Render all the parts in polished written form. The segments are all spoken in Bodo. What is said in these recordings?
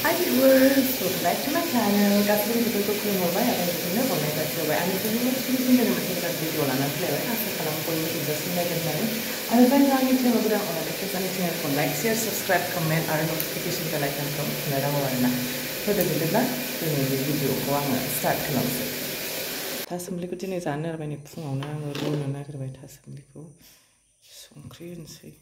Hi viewers, welcome back to my channel. गासैबो भिडिअखौ खुलुमहरबाय आरो बिदिनो बरनाय जासिबाय आंनि चेनेलनि फिन मोनसे गोदान भिडिअ लानानै फैलायबाय आसा खालामो बयबो इन्टारेस्ट नायगोन होननानै आरो जायगा आंनि चेनेलाव गोदान अननानै आंनि चेनेलखौ लाइक शेयार साबस्क्राइब कमेन्ट आरो नटिफिकेशन बेल आइकनखौ थुना राङो आरोना होदो बिदिब्ला दिनैनि भिडिअखौ आङो स्टार्ट खालामसै थासुमलिखौ दिनै जानो नागिरबाय फुङावनो आङो रुनो नागिरबाय थासुमलिखौ संख्रि होनोसै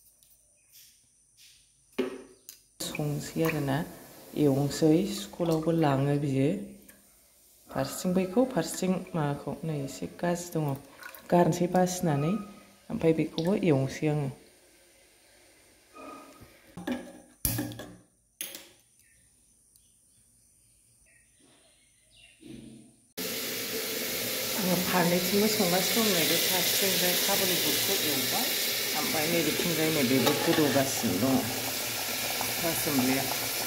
संसै आरोना एवनोसै स्कुलावबो लाङो बियो फारसेथिं बैखौ फारसेथिं माबाखौ नै एसे गाज्रि दङ गारनोसै बासिनानै ओमफ्राय बेखौबो एवनोसै आङो आङो फारनैथिंबो संगासिनो दं नैबे फारसेथिंजाय काबुलि बुटखौ एवबाय ओमफ्राय नैबेथिंजाय नैबेबो गोदौगासिनो दङ थासुमलिया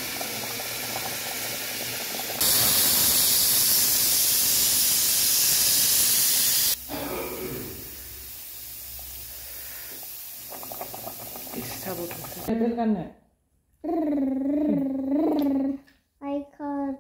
Belganne. I can't.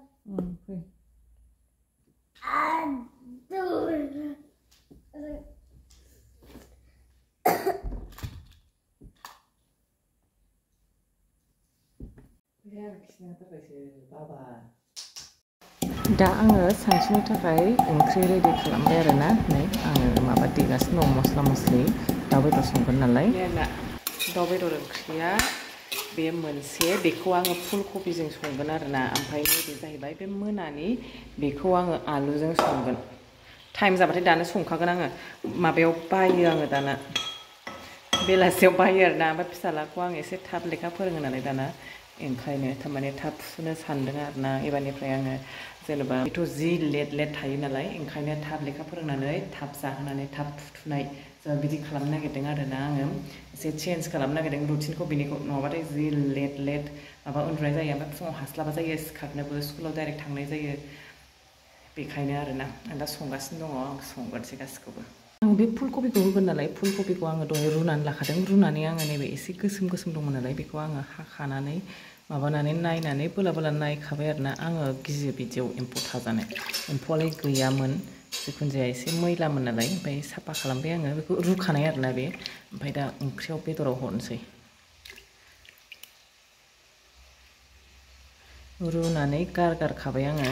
दा आङो सानसुनि थाखाय ओंख्रि रेडि खालामबाय आरोना नै आङो माबा देगासिनो दं मस्ला मस्लि दाउ बेदर संगोन नालाय दाउ बेदर ओंख्रिया बे मोनसे बेखौ आङो फुलकबिजों संगोन आरोना ओमफ्राय नैबे जाहैबाय बे मोनानि बेखौ आङो आलुजों संगोन टाइम जाबाथाय दानो संखागोन आङो माबायाव बायो आङो दाना बेलासियाव बायो आरोना ओमफ्राय फिसालाखौ आं एसे थाब लेखा फोरोङो नालाय दाना ओंखायनो थारमाने थाब फुनो सानदों आरोना एबारनिफ्राय आङो जेनेबा बेथ' जि लेट थायो नालाय ओंखायनो थाब लेखा फोरोंनानै थाब जाहोनानै थाब फुथुनाय बिदि खालामनो नागिरदों आरोना आङो एसे चेन्ज खालामनो नागिरदों रुटिनखौ बेनिखौ नङाबाथाय जि लेट माबा उन्दुनाय जायो ओमफ्राय फुङाव हास्लाबा जायो सिखारनोबो स्कुलाव डाइरेक्ट थांनाय जायो बेखायनो आरोना आं दा संगासिनो दङ आं संगोनसै गासिखौबो आं बे फुलकबिखौ होगोन नालाय फुलकबिखौ आङो दहाय रुनानै लाखादों रुनानै आङो नैबे एसे गोसोम दंमोन नालाय बेखौ आङो हाखानानै माबानानै नायनानै बोला नायखाबाय आरोना आङो गियो बिदियाव एम्फौ थाजानो एम्फौआलाय गैयामोन जिखुनु जाया एसे मैलामोन नालाय ओमफ्राय साफा खालामबाय आङो बेखौ रुखानाय आरोना बे ओमफ्राय दा ओंख्रियाव बेदराव हरनोसै रुनानै गारखाबाय आङो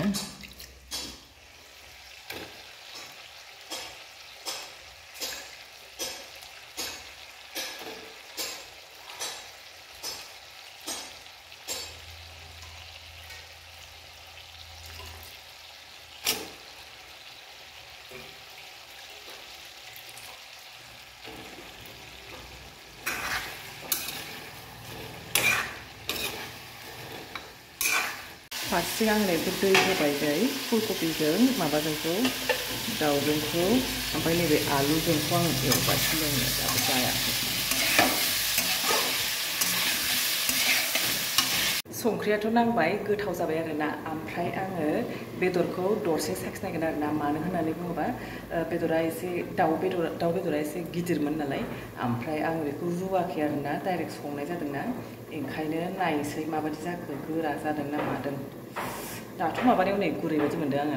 फारसेथिं आं नैबे दै होबाय दै फुलकबिजों माबाजोंखौ दाउजोंखौ ओमफ्राय नैबे आलुजोंखौ आं एवगासिनो दङ दाबो जायाखै संख्रियाथ' नांबाय गोथाव जाबाय आरोना ओमफ्राय आङो बेदरखौ दरसे साखिनायगोन आरोना मानो होननानै बुङोबा बेदरा एसे दाउ बेदरा एसे गिदिरमोन नालाय ओमफ्राय आङो बेखौ रुवाखै आरोना डाइरेक्ट संनाय जादोंना ओंखायनो नायनोसै माबायदि जाखो गोरा जादों ना मादों दाथ' माबानायाव नै गुरै बायदि मोनदों आङो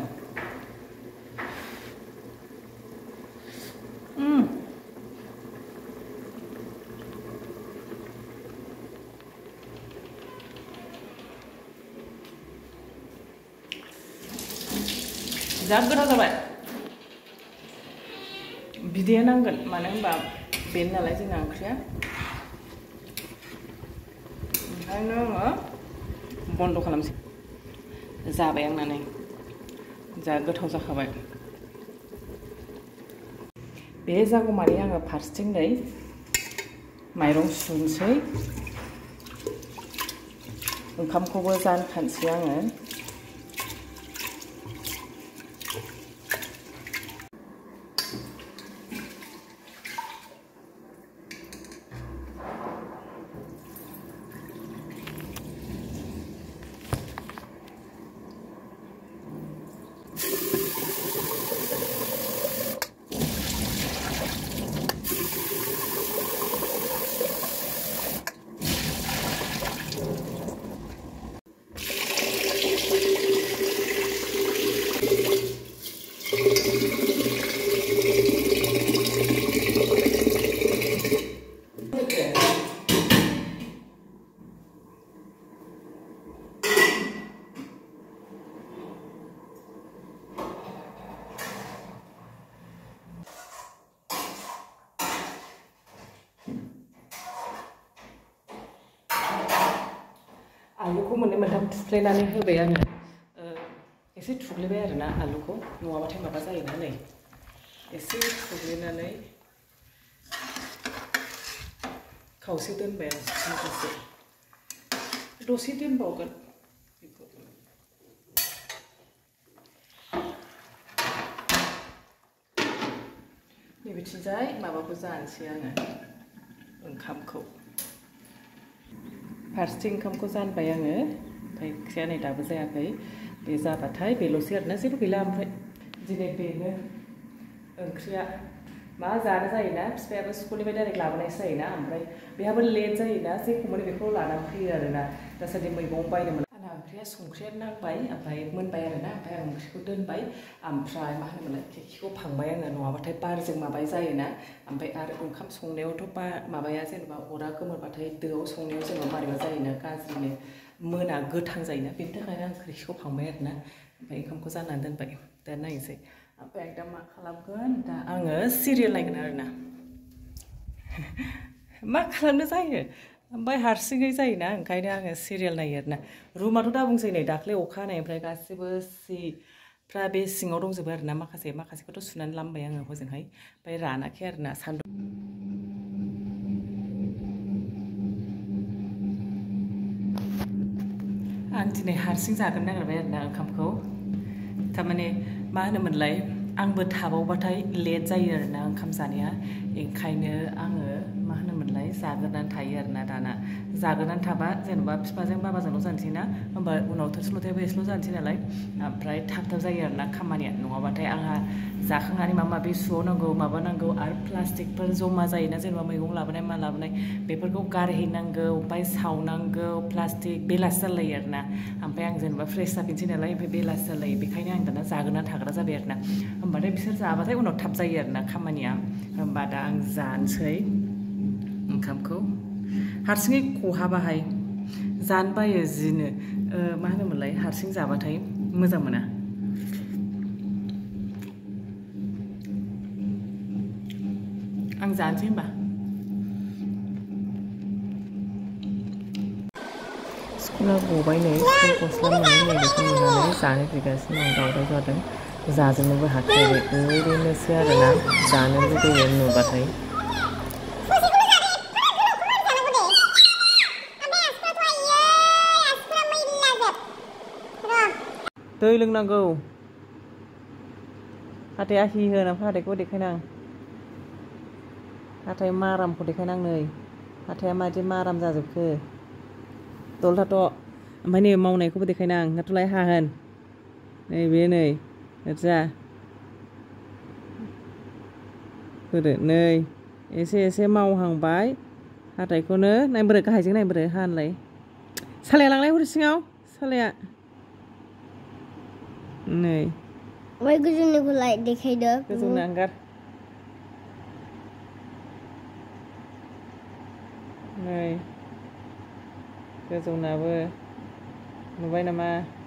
जा गोथाव जाबाय बिदैया नांगोन मानो होनबा बेनो नालाय जोंना ओंख्रिया ओंखायनो आङो बन्द' खालामसै जाबाय आंना नै जा गोथाव जाखाबाय बे जागौमानि आङो फारसेथिं नै माइरं सुनोसै ओंखामखौबो जानखानोसै आङो आलुखौ मोननै मोनथाम थुफ्लेनानै होबाय आङो एसे थुग्लिबाय आरोना आलुखौ नङाबाथाय माबा जायोना नै एसे थुग्लिनानै खावसे दोनबाय आं माखासे दसे दोनबावगोन बेखौ नैबेथिंजाय माबाखौ जानोसै आङो ओंखामखौ फारसेथिं ओंखामखौ जानबाय आङो ओमफ्राय ओंख्रिया नै दाबो जायाखै बे जाबाथाय बेल'सै आरोना जेबो गैला ओमफ्राय दिनै बेनो ओंख्रिया मा जानो जायोना बिफायाबो स्कुलनिफ्राय डाइरेक्ट लाबोनायसो जायोना ओमफ्राय बेहाबो लेट जायोना जेखौ मोनो बेखौ लानानै फैयो आरोना दासान्दि मैगं बायनो मोना आंना ओंख्रिया संख्रिया नांबाय ओमफ्राय मोनबाय आरोना ओमफ्राय आं ओंख्रिखौ दोनबाय ओमफ्राय मा होनोमोनलाय केकखौ फांबाय आङो नङाबाथाय बारजों माबाय जायोना ओमफ्राय आरो ओंखाम संनायावथ' माबाया जेनेबा अरा गोमोरबाथाय दोआव संनायाव जेनेबा मारैबा जायोना गाज्रिनो मोना गोथां जायोना बेनि थाखायनो आं ओंख्रिखौ फांबाय आरोना ओमफ्राय ओंखामखौ जाननानै दोनबाय दा नायनोसै ओमफ्राय दा मा खालामगोन दा आङो सिरियाल नायगोन आरोना मा खालामनो जायो ओमफ्राय हारसिङै जायोना ओंखायनो आङो सिरियाल नायो आरोना रुमाथ' दा बुंसै नै दाख्लै अखा हानायनिफ्राय गासिबो सिफ्रा बे सिङाव दंजोबो आरोना माखासेखौथ' सुनानै लामबाय आङो हजोंहाय ओमफ्राय रानाखै आरोना सान्दुं आं दिनै हारसिं जागोन नागिरबाय आरोना ओंखामखौ थारमाने मा होनोमोनलाय आंबो थाबावबाथाय लेट जायो आरोना ओंखाम जानाया ओंखायनो आङो मा होनोमोनलाय जाग्रोनानै थायो आरोना दाना जाग्रोनानै थाबा जेनेबा बिफाजों बाबाजोंल' जानोसै ना होमबा उनाव थोरसि लथायाबो एसेल' जानोसै नालाय ओमफ्राय थाब थाब जायो आरोना खामानिया नङाबाथाय आंहा जाखांनानै माबा माबि सुबावनांगौ माबानांगौ आरो प्लास्टिकफोर जमा जायोना जेनेबा मैगं लाबोनाय मा लाबोनाय बेफोरखौ गारहैनांगौ ओमफ्राय सावनांगौ प्लास्टिक बेलासि जालायो आरोना ओमफ्राय आं जेनेबा फ्रेस जाफिनसै नालाय ओमफ्राय बेलासि जालायो बेखायनो आं दाना जाग्रोनानै थाग्रा जाबाय आरोना होमबाथाय बिसोर जाबाथाय उनाव थाब जायो आरोना खामानिया होमबा दा आं जानोसै ओंखामखौ हारसिङै खहाबाहाय जानो बायो जिनो मा होनोमोनलाय हारसिं जाबाथाय मोजां मोना आं जानोसै होमबा स्कुला गबाय नै स्कुल गस्ला मोनै नै बेखौ नुनानै जानो फैगासिनो आं दावराव जादों जाजोबनोबो हाखायाखै ओरैनोसो आरोना जानो लुगैयो नुबाथाय दै लोंनांगौ हाथाया हि होना हाथायखौ देखायनां हाथाय मारामखौ देखायनां नै हाथाया मादि माराम जाजोबखो दल थाथ' ओमफ्राय नै मावनायखौबो देखायनां दाथ'लाय हाहोन नैबे नै जा होदो नै एसे एसे मावहांबाय हाथायखौनो नायबोरो गाहायजों नायबोरो हानलाय सालाया लांलाय हर सिङाव सालाया नै ओमफ्राय गोजौनिखौलाय देखायदो गोजौना अंगार नै गोजौनाबो नुबाय नामा